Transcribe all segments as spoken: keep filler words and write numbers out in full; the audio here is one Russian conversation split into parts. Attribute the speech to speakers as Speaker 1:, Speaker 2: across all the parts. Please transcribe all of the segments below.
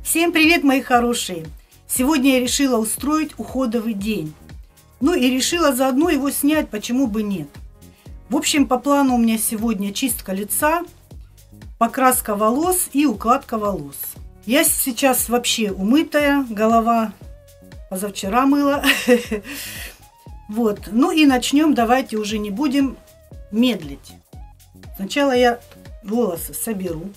Speaker 1: Всем привет, мои хорошие! Сегодня я решила устроить уходовый день. Ну и решила заодно его снять, почему бы нет. В общем, по плану у меня сегодня чистка лица, покраска волос и укладка волос. Я сейчас вообще умытая, голова позавчера мыла. Вот, ну и начнем, давайте уже не будем медлить. Сначала я волосы соберу.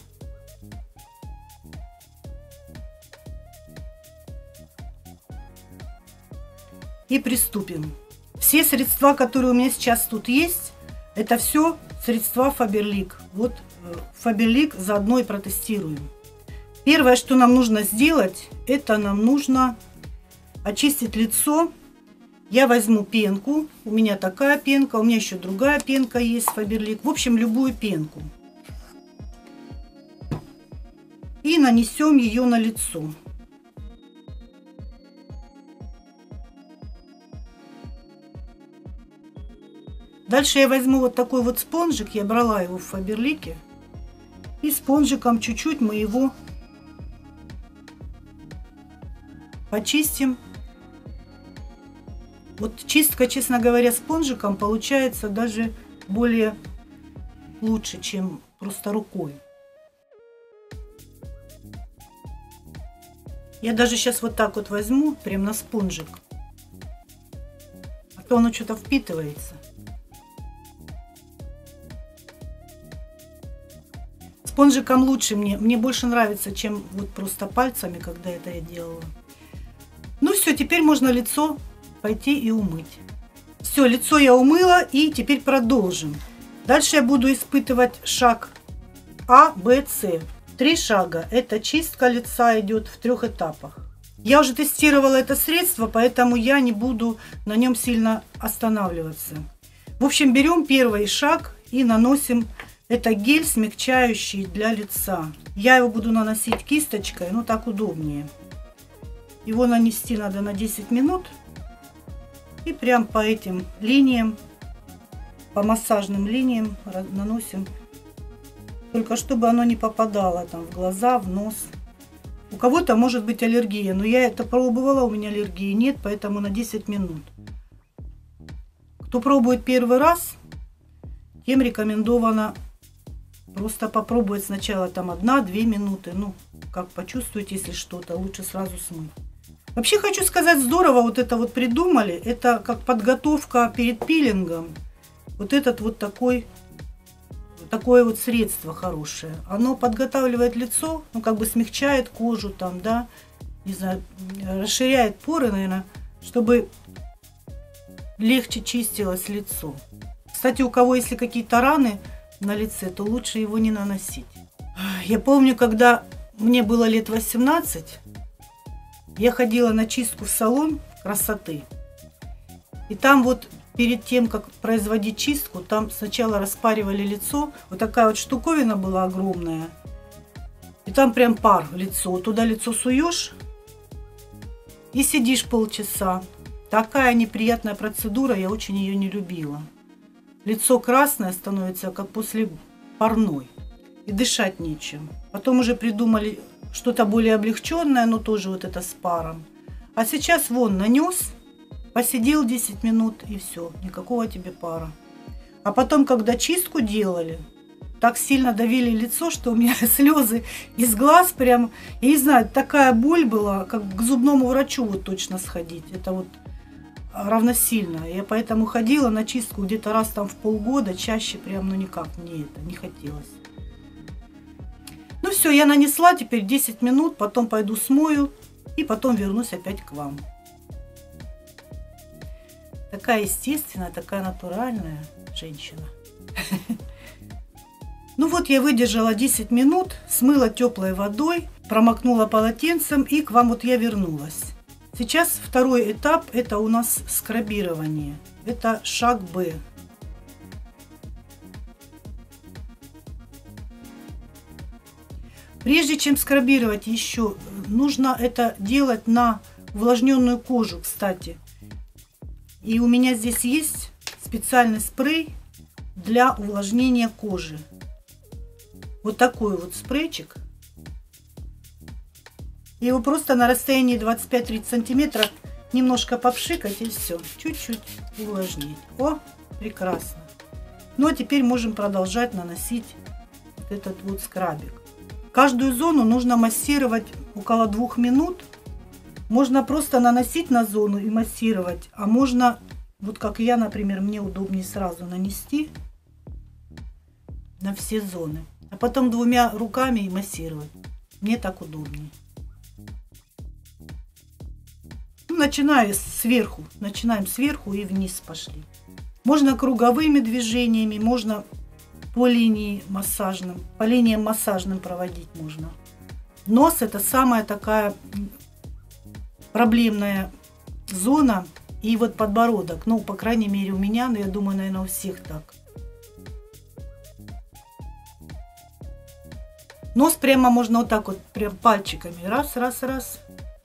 Speaker 1: И приступим. Все средства, которые у меня сейчас тут есть, это все средства Faberlic. Вот Faberlic заодно и протестируем. Первое, что нам нужно сделать, это нам нужно очистить лицо. Я возьму пенку. У меня такая пенка, у меня еще другая пенка есть Faberlic. В общем, любую пенку. И нанесем ее на лицо. Дальше я возьму вот такой вот спонжик, я брала его в Фаберлике, и спонжиком чуть-чуть мы его почистим. Вот чистка, честно говоря, спонжиком получается даже более лучше, чем просто рукой. Я даже сейчас вот так вот возьму, прям на спонжик, а то оно что-то впитывается. Спонжиком лучше мне, мне больше нравится, чем вот просто пальцами, когда это я делала. Ну все, теперь можно лицо пойти и умыть. Все, лицо я умыла, и теперь продолжим. Дальше я буду испытывать шаг А, Б, С. Три шага. Это чистка лица идет в трех этапах. Я уже тестировала это средство, поэтому я не буду на нем сильно останавливаться. В общем, берем первый шаг и наносим. Это гель смягчающий для лица. Я его буду наносить кисточкой, ну так удобнее. Его нанести надо на десять минут. И прям по этим линиям, по массажным линиям наносим. Только чтобы оно не попадало там в глаза, в нос. У кого-то может быть аллергия, но я это пробовала, у меня аллергии нет, поэтому на десять минут. Кто пробует первый раз, тем рекомендовано просто попробовать сначала там одна-две минуты. Ну, как почувствуете, если что-то, лучше сразу смыть. Вообще хочу сказать, здорово вот это вот придумали. Это как подготовка перед пилингом. Вот этот вот такой, такое вот средство хорошее. Оно подготавливает лицо, ну как бы смягчает кожу там, да, не знаю, расширяет поры, наверное, чтобы легче чистилось лицо. Кстати, у кого если какие-то раны на лице, то лучше его не наносить. Я помню, когда мне было лет восемнадцать, я ходила на чистку в салон красоты. И там вот перед тем, как производить чистку, там сначала распаривали лицо. Вот такая вот штуковина была огромная. И там прям пар в лицо. Туда лицо суешь и сидишь полчаса. Такая неприятная процедура, я очень ее не любила. Лицо красное становится, как после парной. И дышать нечем. Потом уже придумали что-то более облегченное, но тоже вот это с паром. А сейчас вон нанес, посидел десять минут и все. Никакого тебе пара. А потом, когда чистку делали, так сильно давили лицо, что у меня слезы из глаз прям. Я не знаю, такая боль была, как к зубному врачу вот точно сходить. Это вот равносильно. Я поэтому ходила на чистку где-то раз там в полгода, чаще прям, ну никак мне это не хотелось. Ну все, я нанесла, теперь десять минут, потом пойду смою и потом вернусь опять к вам. Такая естественная, такая натуральная женщина. Ну вот я выдержала десять минут, смыла теплой водой, промокнула полотенцем и к вам вот я вернулась. Сейчас второй этап, это у нас скрабирование. Это шаг Б. Прежде чем скрабировать еще, нужно это делать на увлажненную кожу, кстати. И у меня здесь есть специальный спрей для увлажнения кожи. Вот такой вот спрейчик. И его просто на расстоянии двадцать пять тридцать сантиметров немножко попшикать и все. Чуть-чуть увлажнить. О, прекрасно. Ну а теперь можем продолжать наносить вот этот вот скрабик. Каждую зону нужно массировать около двух минут. Можно просто наносить на зону и массировать, а можно, вот как я, например, мне удобнее сразу нанести на все зоны, а потом двумя руками и массировать. Мне так удобнее. Ну, начиная сверху, начинаем сверху и вниз пошли. Можно круговыми движениями, можно по линии массажным, по линиям массажным проводить можно. Нос — это самая такая проблемная зона, и вот подбородок, ну, по крайней мере, у меня, но я думаю, наверное, у всех так. Нос прямо можно вот так вот, прям пальчиками, раз, раз, раз.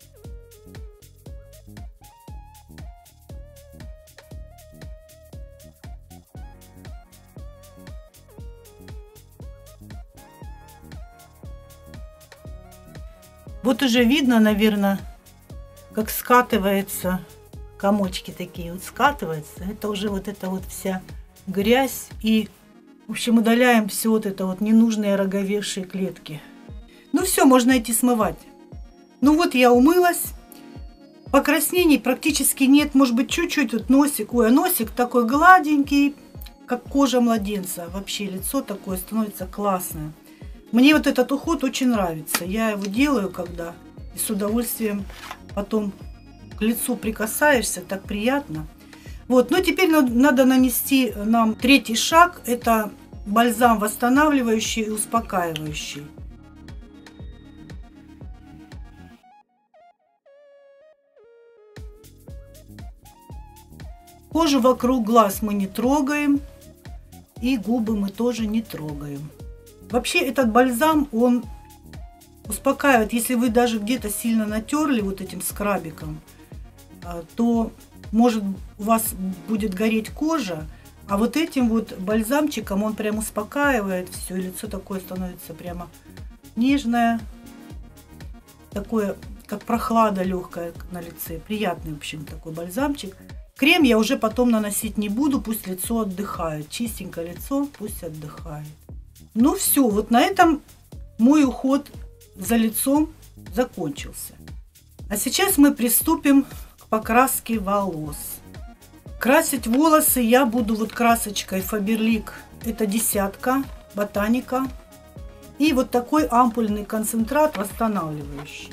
Speaker 1: Вот уже видно, наверное, как скатывается, комочки такие вот скатываются. Это уже вот эта вот вся грязь. И, в общем, удаляем все вот это вот ненужные роговевшие клетки. Ну все, можно идти смывать. Ну вот я умылась. Покраснений практически нет. Может быть, чуть-чуть вот носик. Ой, а носик такой гладенький, как кожа младенца. Вообще лицо такое становится классное. Мне вот этот уход очень нравится. Я его делаю, когда и с удовольствием потом к лицу прикасаешься, так приятно. Вот, но теперь надо нанести нам третий шаг. Это бальзам восстанавливающий и успокаивающий. Кожу вокруг глаз мы не трогаем. И губы мы тоже не трогаем. Вообще этот бальзам, он успокаивает. Если вы даже где-то сильно натерли вот этим скрабиком, то может у вас будет гореть кожа, а вот этим вот бальзамчиком он прям успокаивает все, и лицо такое становится прямо нежное, такое как прохлада легкая на лице, приятный, в общем, такой бальзамчик. Крем я уже потом наносить не буду, пусть лицо отдыхает, чистенькое лицо пусть отдыхает. Ну все, вот на этом мой уход за лицом закончился. А сейчас мы приступим к покраске волос. Красить волосы я буду вот красочкой Faberlic, это десятка, ботаника. И вот такой ампульный концентрат восстанавливающий.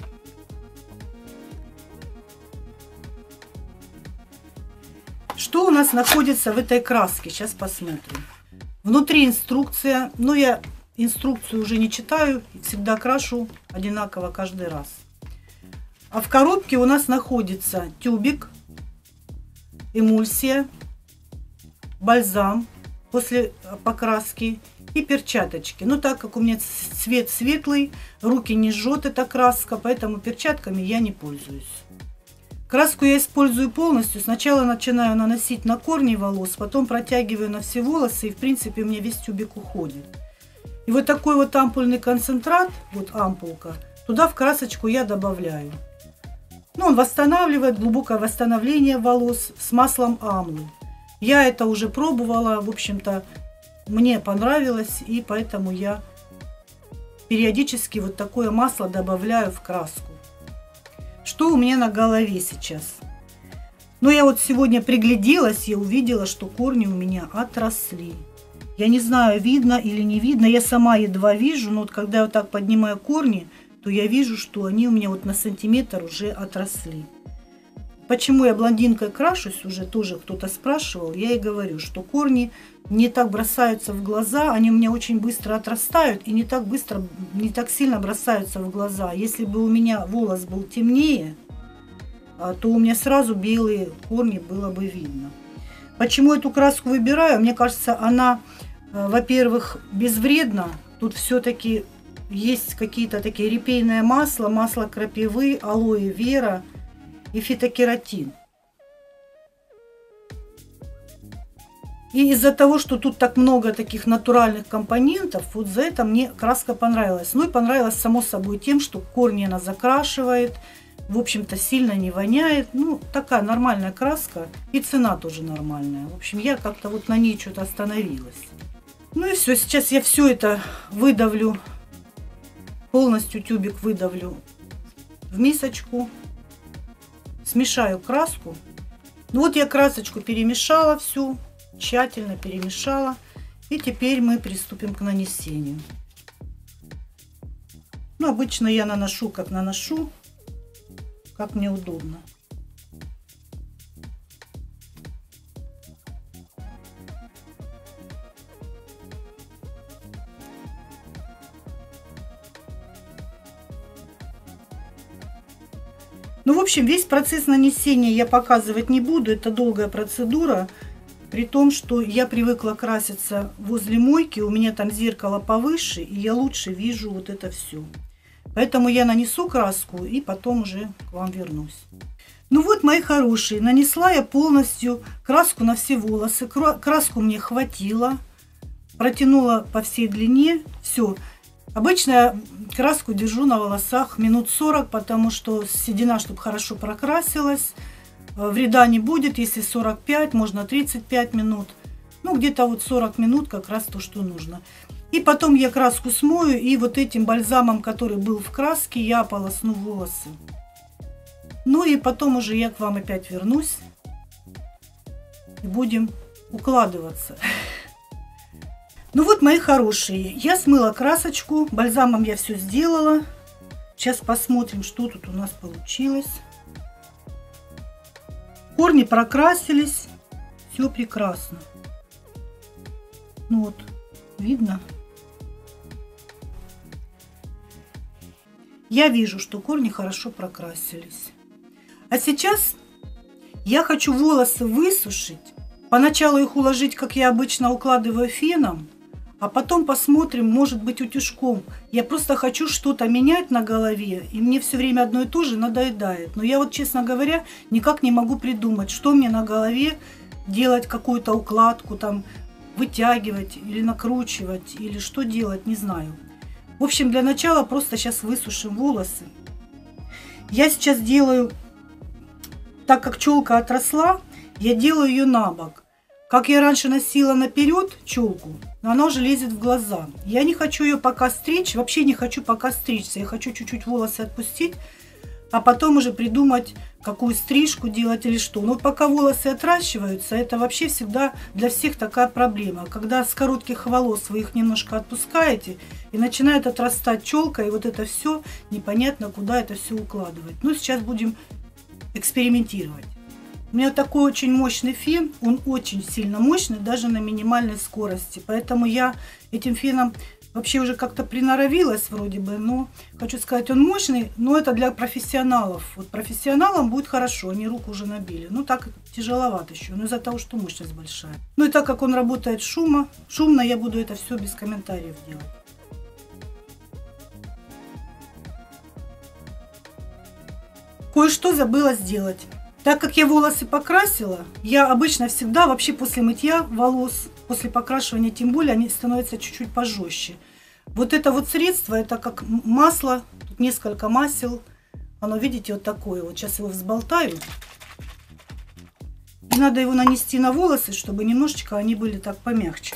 Speaker 1: Что у нас находится в этой краске? Сейчас посмотрим. Внутри инструкция, но я инструкцию уже не читаю, всегда крашу одинаково каждый раз. А в коробке у нас находится тюбик, эмульсия, бальзам после покраски и перчаточки. Но так как у меня цвет светлый, руки не жжет эта краска, поэтому перчатками я не пользуюсь. Краску я использую полностью. Сначала начинаю наносить на корни волос, потом протягиваю на все волосы, и в принципе у меня весь тюбик уходит. И вот такой вот ампульный концентрат, вот ампулка, туда в красочку я добавляю. Ну, он восстанавливает, глубокое восстановление волос с маслом амлы. Я это уже пробовала, в общем-то, мне понравилось, и поэтому я периодически вот такое масло добавляю в краску. Что у меня на голове сейчас? Ну, я вот сегодня пригляделась и увидела, что корни у меня отросли. Я не знаю, видно или не видно. Я сама едва вижу, но вот когда я вот так поднимаю корни, то я вижу, что они у меня вот на сантиметр уже отросли. Почему я блондинкой крашусь, уже тоже кто-то спрашивал. Я и говорю, что корни не так бросаются в глаза, они у меня очень быстро отрастают и не так быстро, не так сильно бросаются в глаза. Если бы у меня волос был темнее, то у меня сразу белые корни было бы видно. Почему эту краску выбираю? Мне кажется, она, во-первых, безвредна. Тут все-таки есть какие-то такие репейное масло, масло крапивы, алоэ вера и фитокератин. И из-за того, что тут так много таких натуральных компонентов, вот за это мне краска понравилась. Ну и понравилась само собой тем, что корни она закрашивает, в общем-то сильно не воняет. Ну, такая нормальная краска, и цена тоже нормальная. В общем, я как-то вот на ней что-то остановилась. Ну и все, сейчас я все это выдавлю, полностью тюбик выдавлю в мисочку, смешаю краску. Ну вот я красочку перемешала всю, тщательно перемешала, и теперь мы приступим к нанесению. Ну, обычно я наношу, как наношу, как мне удобно. Ну, в общем, весь процесс нанесения я показывать не буду, это долгая процедура, при том, что я привыкла краситься возле мойки, у меня там зеркало повыше, и я лучше вижу вот это все. Поэтому я нанесу краску и потом уже к вам вернусь. Ну вот, мои хорошие, нанесла я полностью краску на все волосы. Краску мне хватило, протянула по всей длине, все. Обычно я краску держу на волосах минут сорок, потому что седина, чтобы хорошо прокрасилась, вреда не будет. Если сорок пять, можно тридцать пять минут. Ну, где-то вот сорок минут как раз то, что нужно. И потом я краску смою, и вот этим бальзамом, который был в краске, я ополосну волосы. Ну и потом уже я к вам опять вернусь и будем укладываться. Ну вот, мои хорошие, я смыла красочку, бальзамом я все сделала. Сейчас посмотрим, что тут у нас получилось. Корни прокрасились, все прекрасно. Ну вот, видно? Я вижу, что корни хорошо прокрасились. А сейчас я хочу волосы высушить. Поначалу их уложить, как я обычно укладываю, феном. А потом посмотрим, может быть, утюжком. Я просто хочу что-то менять на голове, и мне все время одно и то же надоедает. Но я вот, честно говоря, никак не могу придумать, что мне на голове делать, какую-то укладку, там, вытягивать или накручивать, или что делать, не знаю. В общем, для начала просто сейчас высушим волосы. Я сейчас делаю, так как челка отросла, я делаю ее на бок. Как я раньше носила наперед челку, но она уже лезет в глаза. Я не хочу ее пока стричь, вообще не хочу пока стричься. Я хочу чуть-чуть волосы отпустить, а потом уже придумать, какую стрижку делать или что. Но пока волосы отращиваются, это вообще всегда для всех такая проблема. Когда с коротких волос вы их немножко отпускаете, и начинает отрастать челка, и вот это все, непонятно, куда это все укладывать. Ну, сейчас будем экспериментировать. У меня такой очень мощный фен, он очень сильно мощный, даже на минимальной скорости. Поэтому я этим феном вообще уже как-то приноровилась вроде бы. Но хочу сказать, он мощный, но это для профессионалов. Вот профессионалам будет хорошо, они руку уже набили. Ну так тяжеловато еще, но из-за того, что мощность большая. Ну и так как он работает шума, шумно, я буду это все без комментариев делать. Кое-что забыла сделать. Так как я волосы покрасила, я обычно всегда вообще после мытья волос, после покрашивания тем более, они становятся чуть-чуть пожестче. Вот это вот средство, это как масло, тут несколько масел. Оно, видите, вот такое. Вот сейчас его взболтаю. И надо его нанести на волосы, чтобы немножечко они были так помягче.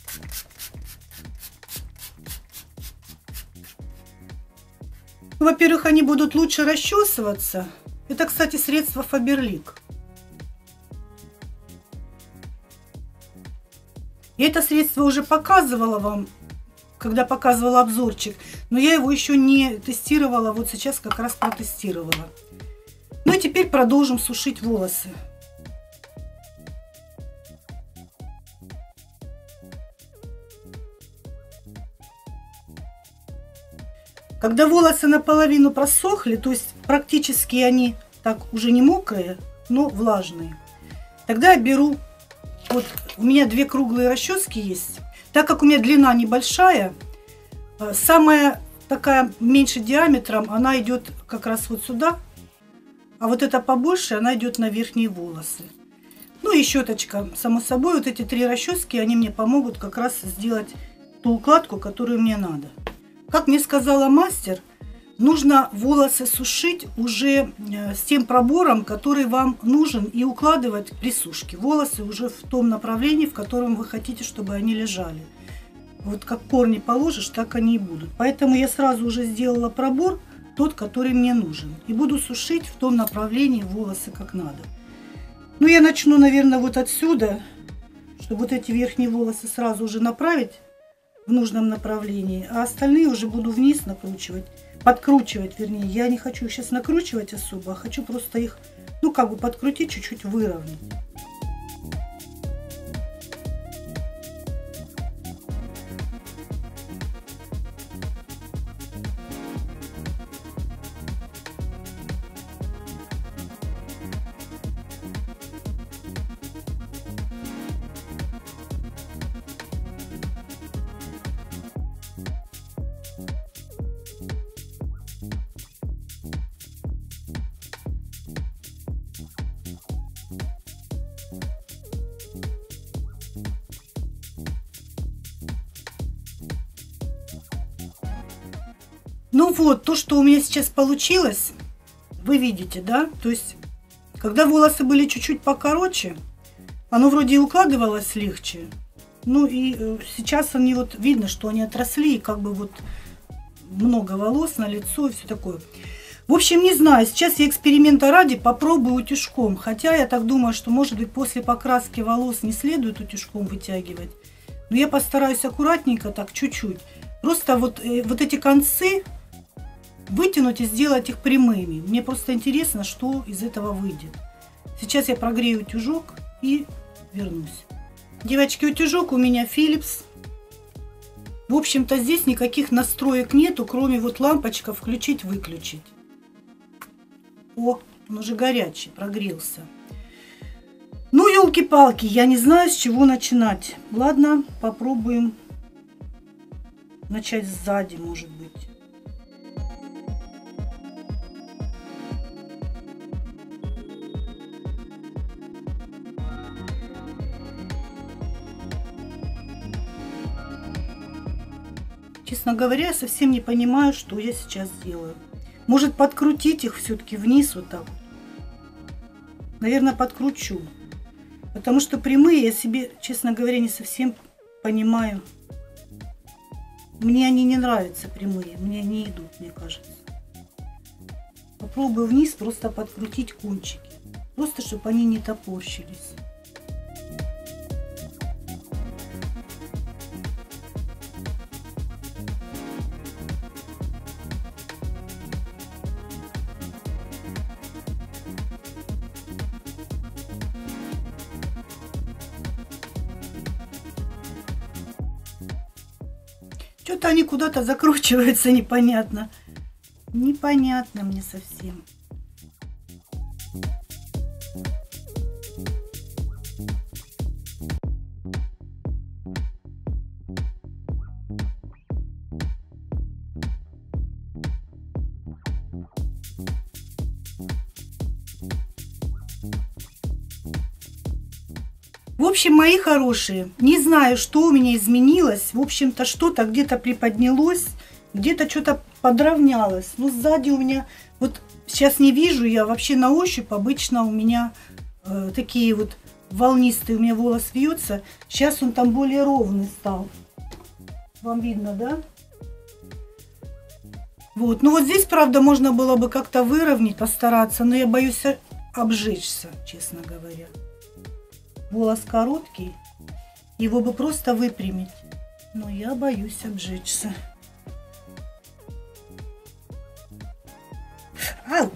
Speaker 1: Во-первых, они будут лучше расчесываться. Это, кстати, средство Фаберлик. Я это средство уже показывала вам, когда показывала обзорчик, но я его еще не тестировала, вот сейчас как раз протестировала. Ну и теперь продолжим сушить волосы. Когда волосы наполовину просохли, то есть практически они так уже не мокрые, но влажные, тогда я беру, вот у меня две круглые расчески есть. Так как у меня длина небольшая, самая такая меньше диаметром, она идет как раз вот сюда, а вот эта побольше, она идет на верхние волосы. Ну и щеточка. Само собой, вот эти три расчески, они мне помогут как раз сделать ту укладку, которую мне надо. Как мне сказала мастер, нужно волосы сушить уже с тем пробором, который вам нужен, и укладывать при сушке волосы уже в том направлении, в котором вы хотите, чтобы они лежали. Вот как корни положишь, так они и будут. Поэтому я сразу уже сделала пробор, тот, который мне нужен. И буду сушить в том направлении волосы как надо. Ну, я начну, наверное, вот отсюда, чтобы вот эти верхние волосы сразу уже направить в нужном направлении, а остальные уже буду вниз накручивать, подкручивать, вернее. Я не хочу их сейчас накручивать особо, а хочу просто их, ну, как бы подкрутить, чуть-чуть выровнять. Ну вот, то, что у меня сейчас получилось, вы видите, да? То есть, когда волосы были чуть-чуть покороче, оно вроде и укладывалось легче. Ну и э, сейчас они вот, видно, что они отросли, и как бы вот много волос на лицо и все такое. В общем, не знаю, сейчас я эксперимента ради попробую утюжком. Хотя я так думаю, что, может быть, после покраски волос не следует утюжком вытягивать. Но я постараюсь аккуратненько, так, чуть-чуть. Просто вот, э, вот эти концы вытянуть и сделать их прямыми. Мне просто интересно, что из этого выйдет. Сейчас я прогрею утюжок и вернусь. Девочки, утюжок у меня Philips. В общем-то, здесь никаких настроек нету, кроме вот лампочка включить-выключить. О, он уже горячий, прогрелся. Ну, елки-палки, я не знаю, с чего начинать. Ладно, попробуем начать сзади, может быть. Честно говоря, я совсем не понимаю, что я сейчас делаю. Может, подкрутить их все-таки вниз вот так? Наверное, подкручу. Потому что прямые я себе, честно говоря, не совсем понимаю. Мне они не нравятся, прямые. Мне не идут, мне кажется. Попробую вниз просто подкрутить кончики. Просто, чтобы они не топорщились. Что-то они куда-то закручиваются непонятно. Непонятно мне совсем. В общем, мои хорошие, не знаю, что у меня изменилось. В общем-то, что-то где-то приподнялось, где-то что-то подровнялось. Но сзади у меня, вот сейчас не вижу, я вообще на ощупь обычно у меня э, такие вот волнистые, у меня волос вьется. Сейчас он там более ровный стал. Вам видно, да? Вот, ну вот здесь, правда, можно было бы как-то выровнять, постараться, но я боюсь обжечься, честно говоря. Волос короткий, его бы просто выпрямить, но я боюсь обжечься. Ау!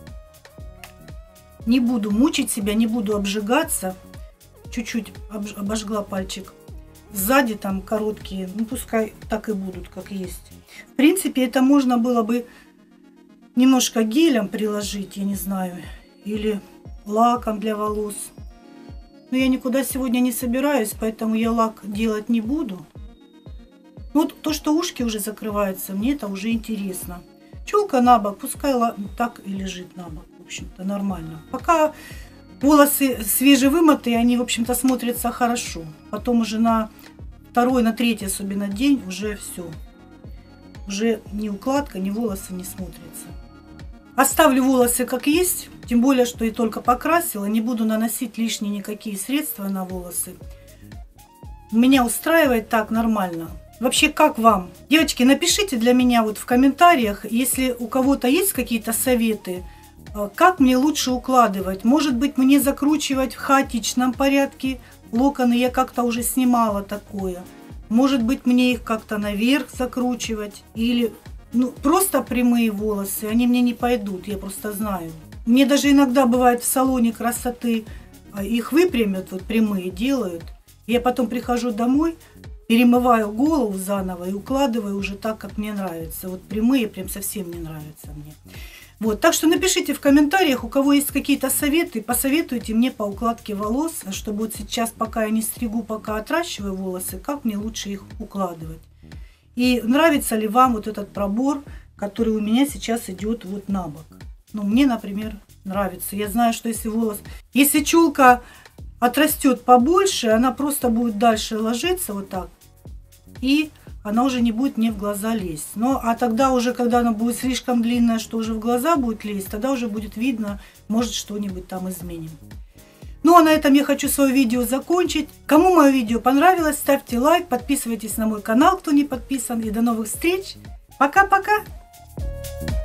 Speaker 1: Не буду мучить себя, не буду обжигаться. Чуть-чуть обожгла пальчик. Сзади там короткие, ну пускай так и будут, как есть. В принципе, это можно было бы немножко гелем приложить, я не знаю, или лаком для волос. Но я никуда сегодня не собираюсь, поэтому я лак делать не буду. Вот то, что ушки уже закрываются, мне это уже интересно. Челка на бок, пускай так и лежит на бок. В общем-то, нормально. Пока Волосы свежевымытые, они, в общем-то, смотрятся хорошо. Потом уже на второй, на третий особенно день уже все. Уже ни укладка, ни волосы не смотрятся. Оставлю волосы как есть, тем более, что и только покрасила. Не буду наносить лишние никакие средства на волосы. Меня устраивает так нормально. Вообще, как вам? Девочки, напишите для меня вот в комментариях, если у кого-то есть какие-то советы, как мне лучше укладывать. Может быть, мне закручивать в хаотичном порядке локоны, я как-то уже снимала такое. Может быть, мне их как-то наверх закручивать. Или ну, просто прямые волосы, они мне не пойдут, я просто знаю. Мне даже иногда бывает в салоне красоты, их выпрямят, вот прямые делают. Я потом прихожу домой, перемываю голову заново и укладываю уже так, как мне нравится. Вот прямые прям совсем не нравятся мне. Вот, так что напишите в комментариях, у кого есть какие-то советы, посоветуйте мне по укладке волос, чтобы вот сейчас, пока я не стригу, пока отращиваю волосы, как мне лучше их укладывать. И нравится ли вам вот этот пробор, который у меня сейчас идет вот на бок. Ну, мне, например, нравится. Я знаю, что если волос, если чулка отрастет побольше, она просто будет дальше ложиться вот так, и она уже не будет мне в глаза лезть. Ну, а тогда уже, когда она будет слишком длинная, что уже в глаза будет лезть, тогда уже будет видно, может, что-нибудь там изменим. Ну, а на этом я хочу свое видео закончить. Кому мое видео понравилось, ставьте лайк, подписывайтесь на мой канал, кто не подписан. И до новых встреч. Пока-пока!